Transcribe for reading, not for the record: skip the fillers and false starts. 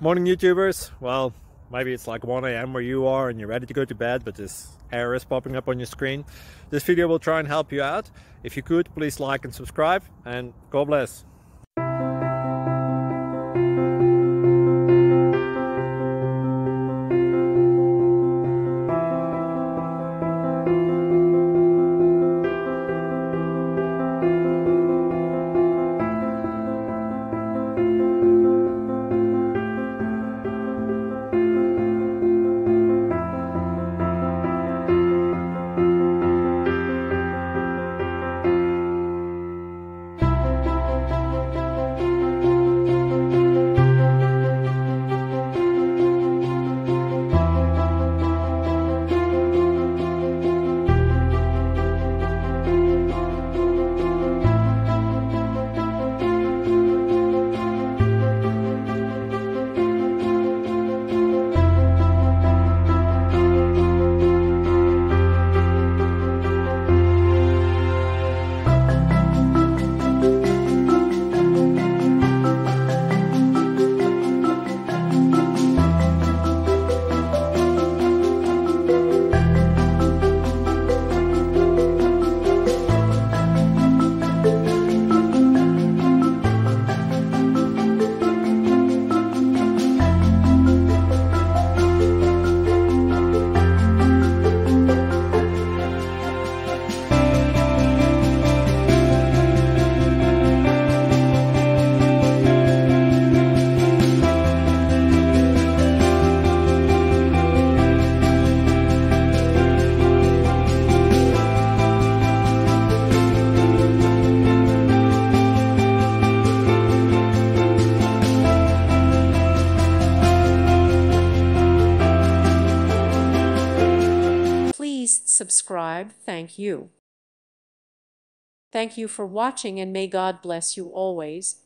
Morning YouTubers. Well, maybe it's like 1 a.m. where you are and you're ready to go to bed, but this error is popping up on your screen. This video will try and help you out. If you could, please like and subscribe, and God bless. Please subscribe. Thank you. Thank you for watching, and may God bless you always.